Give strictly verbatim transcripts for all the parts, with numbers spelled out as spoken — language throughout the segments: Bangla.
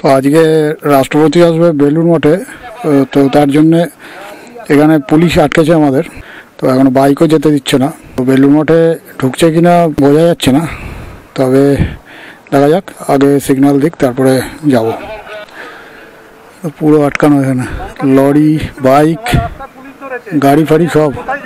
তো আজকে রাষ্ট্রপতি আসবে বেলুড় মঠে, তো তার জন্যে এখানে পুলিশ আটকেছে আমাদের। তো এখন বাইকও যেতে দিচ্ছে না। তো বেলুড় মঠে ঢুকছে কিনা বোঝা যাচ্ছে না, তবে দেখা যাক, আগে সিগন্যাল দিক তারপরে যাব। পুরো আটকানো এখানে, লরি, বাইক, গাড়ি ফাড়ি সব।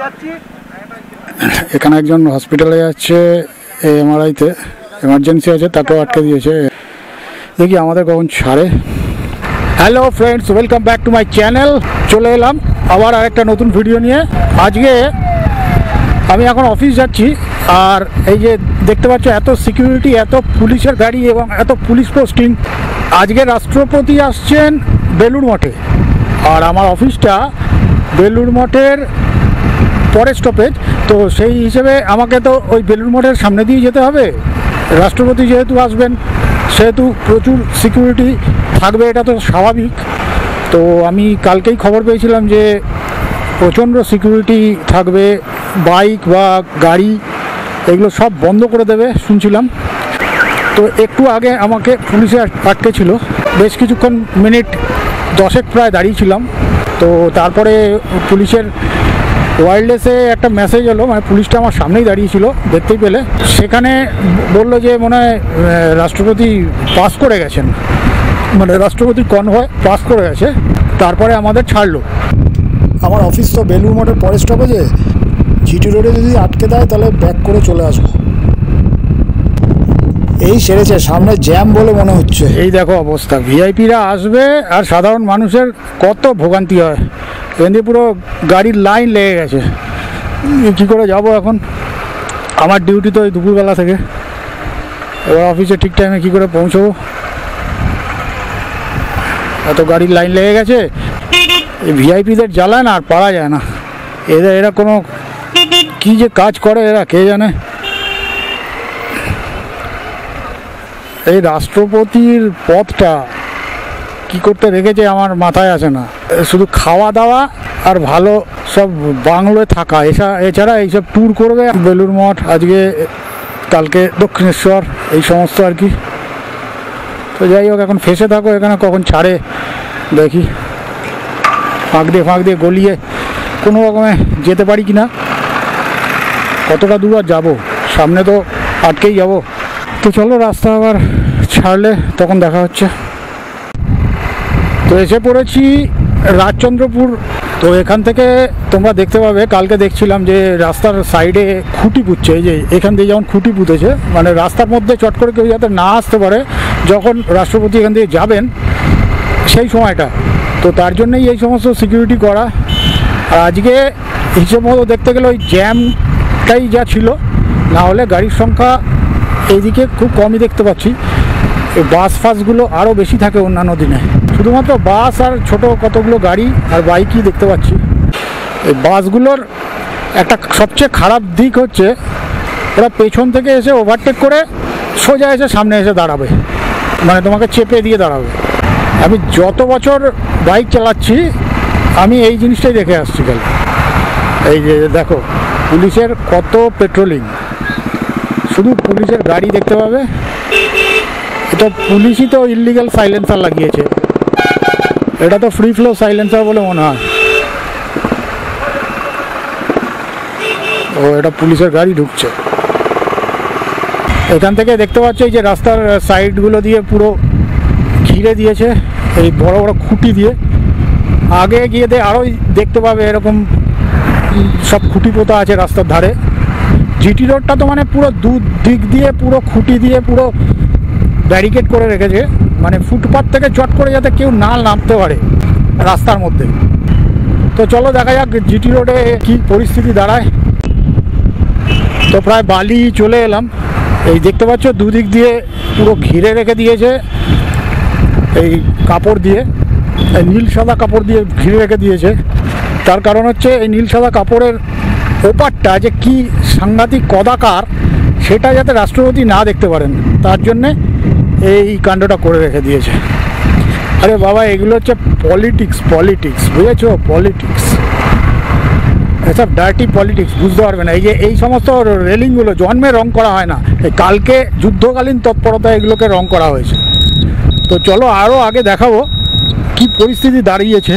এখানে একজন হসপিটালে যাচ্ছে এমআরআইতে, এমার্জেন্সি আছে, তাকেও আটকে দিয়েছে। দেখি আমাদের কখন ছাড়ে। Hello friends, welcome back to my channel. চলে এলাম আবার আরেকটা নতুন ভিডিও নিয়ে। আজকে আমি এখন অফিস যাচ্ছি, আর এই যে দেখতে পাচ্ছ এত সিকিউরিটি, এত পুলিশের গাড়ি এবং এত পুলিশ পোস্টিং। আজকে রাষ্ট্রপতি আসছেন বেলুড় মঠে, আর আমার অফিসটা বেলুড় মঠের পরের স্টপেজ। তো সেই হিসেবে আমাকে তো ওই বেলুড় মঠের সামনে দিয়ে যেতে হবে। রাষ্ট্রপতি যেহেতু আসবেন সেহেতু প্রচুর সিকিউরিটি থাকবে, এটা তো স্বাভাবিক। তো আমি কালকেই খবর পেয়েছিলাম যে প্রচণ্ড সিকিউরিটি থাকবে, বাইক বা গাড়ি এগুলো সব বন্ধ করে দেবে শুনছিলাম। তো একটু আগে আমাকে পুলিশে আটকে ছিল, বেশ কিছুক্ষণ, মিনিট দশেক প্রায় দাঁড়িয়েছিলাম। তো তারপরে পুলিশের ওয়্যারলেসে একটা মেসেজ এলো, মানে পুলিশটা আমার সামনেই দাঁড়িয়েছিল, দেখতেই পেলে। সেখানে বললো যে মনে হয় রাষ্ট্রপতি পাস করে গেছেন, মানে রাষ্ট্রপতির কনভয় পাস করে গেছে। তারপরে আমাদের ছাড়লো। আমার অফিস তো বেলুড় মঠের পরের স্টপেজে, জিটি রোডে যদি আটকে দেয় তাহলে ব্যাক করে চলে আসবো। এই সেরেছে, সামনে জ্যাম বলে মনে হচ্ছে। এই দেখো অবস্থা, ভিআইপিরা আসবে আর সাধারণ মানুষের কত ভোগান্তি হয়। এখানে পুরো গাড়ির লাইন লেগে গেছে। কী করে যাব এখন? আমার ডিউটি তো ওই দুপুরবেলা থেকে, এবার অফিসে ঠিক টাইমে কী করে পৌঁছবো? এত গাড়ির লাইন লেগে গেছে। এই ভিআইপিদের জ্বালায় না আর পারা যায় না। এরা এরা কোনো কী যে কাজ করে এরা কে জানে। এই রাষ্ট্রপতির পদটা কি করতে রেখেছে আমার মাথায় আসে না। শুধু খাওয়া দাওয়া আর ভালো সব বাংলোয় থাকা, এছাড়া এছাড়া এইসব ট্যুর করবে। বেলুড় মঠ, আজকে কালকে দক্ষিণেশ্বর, এই সমস্ত আর কি। তো যাই হোক, এখন ফেসে থাকো, এখানে কখন ছাড়ে দেখি। ফাঁক দিয়ে ফাঁক দিয়ে গলিয়ে কোনো রকমে যেতে পারি কি না। কতটা দূর আর যাবো, সামনে তো আটকেই যাব। তো চলো, রাস্তা আবার ছাড়লে তখন দেখা হচ্ছে। তো এসে পড়েছি রাজচন্দ্রপুর। তো এখান থেকে তোমরা দেখতে পাবে, কালকে দেখছিলাম যে রাস্তার সাইডে খুঁটি পুঁতছে। এই যে এখান দিয়ে যেমন খুঁটি পুঁতেছে, মানে রাস্তার মধ্যে চট করে কেউ যাতে না আসতে পারে যখন রাষ্ট্রপতি এখান দিয়ে যাবেন সেই সময়টা। তো তার জন্যই এই সমস্ত সিকিউরিটি করা। আর আজকে হিসেব মতো দেখতে গেলে ওই জ্যামটাই যা ছিল, না হলে গাড়ির সংখ্যা এইদিকে খুব কমই দেখতে পাচ্ছি। এই বাস ফাসগুলো আরও বেশি থাকে অন্যান্য দিনে, শুধুমাত্র বাস আর ছোটো কতগুলো গাড়ি আর বাইকই দেখতে পাচ্ছি। এই বাসগুলোর একটা সবচেয়ে খারাপ দিক হচ্ছে ওরা পেছন থেকে এসে ওভারটেক করে সোজা এসে সামনে এসে দাঁড়াবে, মানে তোমাকে চেপে দিয়ে দাঁড়াবে। আমি যত বছর বাইক চালাচ্ছি আমি এই জিনিসটাই দেখে আসছি। গেল এই যে দেখো, পুলিশের কত পেট্রোলিং, শুধু পুলিশের গাড়ি দেখতে পাবে। এটা পুলিশই তো ইললিগাল সাইলেন্সার লাগিয়েছে, এটা তো ফ্রি ফ্লো সাইলেন্সার বলে মনে হয়। ও এটা পুলিশের গাড়ি ঢুকছে। এখান থেকে দেখতে পাচ্ছ এই যে রাস্তার সাইডগুলো দিয়ে পুরো ঘিরে দিয়েছে এই বড় বড় খুঁটি দিয়ে। আগে গিয়ে দে আরও দেখতে পাবে এরকম সব খুঁটি পোতা আছে রাস্তার ধারে। জিটি রোডটা তো মানে পুরো দু দিক দিয়ে পুরো খুঁটি দিয়ে পুরো ব্যারিকেড করে রেখেছে, মানে ফুটপাথ থেকে চট করে যাতে কেউ না নামতে পারে রাস্তার মধ্যে। তো চলো দেখা যাক জিটি রোডে কি পরিস্থিতি দাঁড়ায়। তো প্রায় বালি চলে এলাম। এই দেখতে পাচ্ছ দুদিক দিয়ে পুরো ঘিরে রেখে দিয়েছে এই কাপড় দিয়ে, এই নীল সাদা কাপড় দিয়ে ঘিরে রেখে দিয়েছে। তার কারণ হচ্ছে এই নীল সাদা কাপড়ের ওপারটা যে কি সাংঘাতিক কদাকার, সেটা যাতে রাষ্ট্রপতি না দেখতে পারেন, তার জন্যে এই কাণ্ডটা করে রেখে দিয়েছে। আরে বাবা, এগুলো হচ্ছে পলিটিক্স, পলিটিক্স বুঝেছো? পলিটিক্স, এসব ডার্টি পলিটিক্স, বুঝতে পারবে না। এই যে এই সমস্ত রেলিংগুলো জন্মে রং করা হয় না, কালকে যুদ্ধকালীন তৎপরতা এগুলোকে রং করা হয়েছে। তো চলো আরও আগে দেখাবো কি পরিস্থিতি দাঁড়িয়েছে।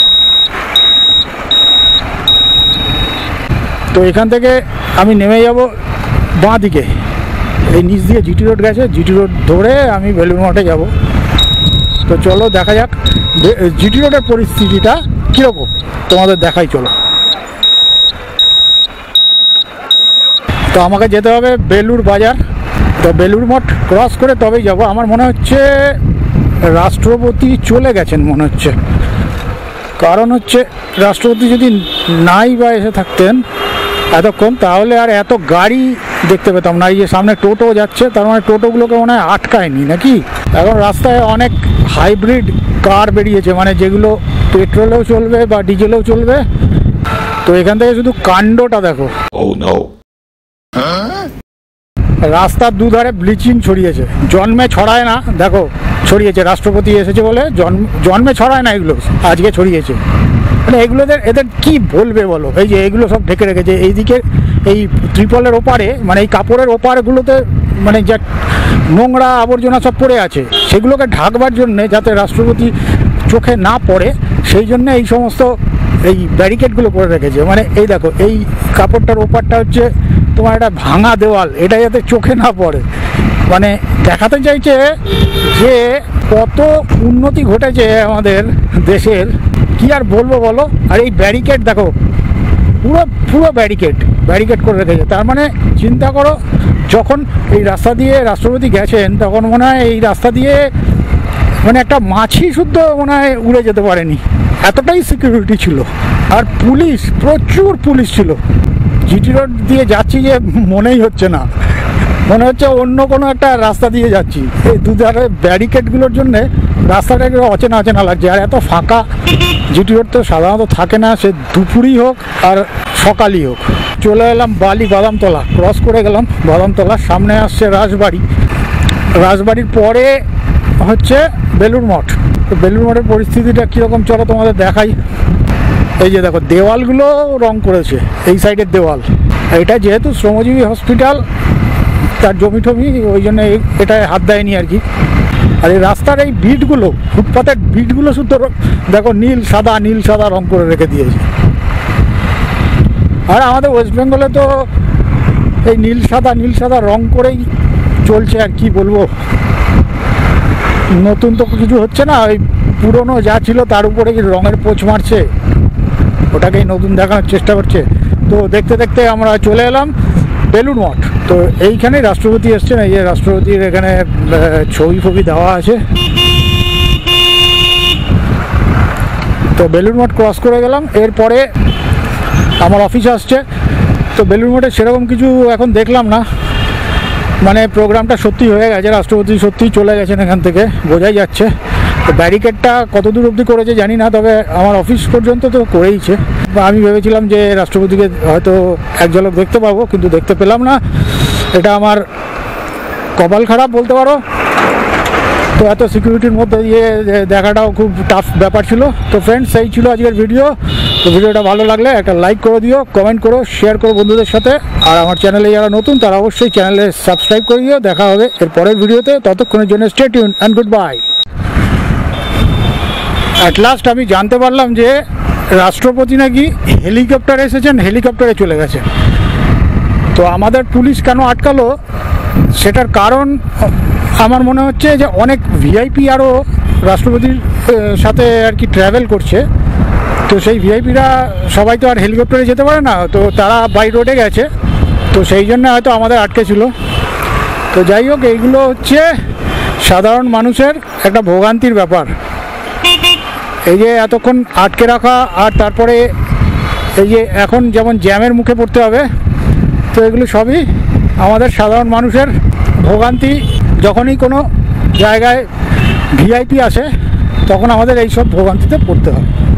তো এখান থেকে আমি নেমে যাব বাঁ দিকে, এই নিচ দিয়ে জিটি রোড গেছে, জিটি রোড ধরে আমি বেলুড় মঠে যাব। তো চলো দেখা যাক জিটি রোডের পরিস্থিতিটা কীরকম, তোমাদের দেখাই চলো। তো আমাকে যেতে হবে বেলুড় বাজার, তো বেলুড় মঠ ক্রস করে তবেই যাব। আমার মনে হচ্ছে রাষ্ট্রপতি চলে গেছেন মনে হচ্ছে, কারণ হচ্ছে রাষ্ট্রপতি যদি নাই বা এসে থাকতেন এতক্ষণ তাহলে আর এত গাড়ি দেখতে পেতাম না। এই যে সামনে টোটো যাচ্ছে, তার মানে টোটোগুলোকে মনে হয় আটকায়নি নাকি। এখন রাস্তায় অনেক হাইব্রিড কার বেরিয়েছে, মানে যেগুলো পেট্রোলেও চলবে বা ডিজেলেও চলবে। তো এখান থেকে শুধু কাণ্ডটা দেখো। Oh no! রাস্তার দুধারে ব্লিচিং ছড়িয়েছে, জন্মে ছড়ায় না, দেখো ছড়িয়েছে। রাষ্ট্রপতি এসেছে বলে জন্ম জন্মে ছড়ায় না, এগুলো আজকে ছড়িয়েছে। মানে এগুলোদের এদের কি বলবে বলো। এই যে এগুলো সব ঢেকে রেখেছে, এইদিকে এই ত্রিপলের ওপারে, মানে এই কাপড়ের ওপারগুলোতে মানে যা নোংরা আবর্জনা সব পড়ে আছে, সেগুলোকে ঢাকবার জন্যে যাতে রাষ্ট্রপতি চোখে না পড়ে, সেই জন্য এই সমস্ত এই ব্যারিকেডগুলো করে রেখেছে। মানে এই দেখো, এই কাপড়টার ওপারটা হচ্ছে তোমার একটা ভাঙা দেওয়াল, এটা যাতে চোখে না পড়ে। মানে দেখাতে চাইছে যে কত উন্নতি ঘটেছে আমাদের দেশের, কি আর বলবো বলো। আর এই ব্যারিকেড দেখো, পুরো পুরো ব্যারিকেড ব্যারিকেড করে রেখেছে। তার মানে চিন্তা করো, যখন এই রাস্তা দিয়ে রাষ্ট্রপতি গেছেন তখন মনে হয় এই রাস্তা দিয়ে মানে একটা মাছি শুদ্ধ মনে হয় উড়ে যেতে পারেনি, এতটাই সিকিউরিটি ছিল। আর পুলিশ, প্রচুর পুলিশ ছিল। জিটি রোড দিয়ে যাচ্ছি যে মনেই হচ্ছে না, মনে হচ্ছে অন্য কোনো একটা রাস্তা দিয়ে যাচ্ছি। এই দুধারে ব্যারিকেডগুলোর জন্যে রাস্তাটা একটু অচেনা অচেনা লাগছে। আর এত ফাঁকা জিটি রোড তো সাধারণত থাকে না, সে দুপুরই হোক আর সকালই হোক। চলে এলাম বালি বাদামতলা, ক্রস করে গেলাম বাদামতলা, সামনে আসছে রাজবাড়ি, রাজবাড়ির পরে হচ্ছে বেলুড় মঠ। তো বেলুড় মঠের পরিস্থিতিটা কীরকম চলো তোমাদের দেখাই। এই যে দেখো দেওয়ালগুলো রং করেছে, এই সাইডের দেওয়াল। এটা যেহেতু শ্রমজীবী হসপিটাল, তার জমি টমি, ওই জন্য এটায় হাত দেয়নি আর কি। আর এই রাস্তার এই বিটগুলো, ফুটপাতের বিটগুলো শুধু দেখো নীল সাদা নীল সাদা রং করে রেখে দিয়েছে। আর আমাদের ওয়েস্ট বেঙ্গলে তো এই নীল সাদা নীল সাদা রং করেই চলছে, আর কি বলবো। নতুন তো কিছু হচ্ছে না, ওই পুরনো যা ছিল তার উপরে কি রঙের পোছ মারছে, ওটাকেই নতুন দেখানোর চেষ্টা করছে। তো দেখতে দেখতে আমরা চলে এলাম বেলুড় মঠ। তো এইখানে রাষ্ট্রপতি এসছেন, এই যে রাষ্ট্রপতির এখানে ছবি ফবি দেওয়া আছে। তো বেলুড় মঠ ক্রস করে গেলাম, এরপরে আমার অফিস আসছে। তো বেলুড় মঠে সেরকম কিছু এখন দেখলাম না, মানে প্রোগ্রামটা সত্যি হয়ে গেছে, রাষ্ট্রপতি সত্যিই চলে গেছেন এখান থেকে, বোঝাই যাচ্ছে। তো ব্যারিকেডটা কত দূর অবধি করেছে জানি না, তবে আমার অফিস পর্যন্ত তো করেইছে। আমি ভেবেছিলাম যে রাষ্ট্রপতিকে হয়তো এক ঝলক দেখতে পাবো, কিন্তু দেখতে পেলাম না। এটা আমার কপাল খারাপ বলতে পারো। তো এত সিকিউরিটির মধ্যে দিয়ে দেখাটাও খুব টাফ ব্যাপার ছিল। তো ফ্রেন্ডস, এই ছিল আজকের ভিডিও। তো ভিডিওটা ভালো লাগলে একটা লাইক করে দিও, কমেন্ট করো, শেয়ার করো বন্ধুদের সাথে। আর আমার চ্যানেলে যারা নতুন তারা অবশ্যই চ্যানেলে সাবস্ক্রাইব করে দিও। দেখা হবে এর পরের ভিডিওতে, ততক্ষণের জন্য stay tune and good bye. At last আমি জানতে পারলাম যে রাষ্ট্রপতি নাকি হেলিকপ্টারে এসেছেন, হেলিকপ্টারে চলে গেছে। তো আমাদের পুলিশ কেন আটকালো সেটার কারণ আমার মনে হচ্ছে যে অনেক ভিআইপি আরও রাষ্ট্রপতির সাথে আর কি ট্র্যাভেল করছে। তো সেই ভিআইপিরা সবাই তো আর হেলিকপ্টারে যেতে পারে না, তো তারা বাই রোডে গেছে। তো সেই জন্য হয়তো আমাদের আটকে ছিল। তো যাই হোক, এইগুলো হচ্ছে সাধারণ মানুষের একটা ভোগান্তির ব্যাপার। এই যে এতক্ষণ আটকে রাখা, আর তারপরে এই যে এখন যেমন জ্যামের মুখে পড়তে হবে, তো এগুলো সবই আমাদের সাধারণ মানুষের ভোগান্তি। যখনই কোনো জায়গায় ভিআইপি আসে তখন আমাদের এই সব ভোগান্তিতে পড়তে হয়।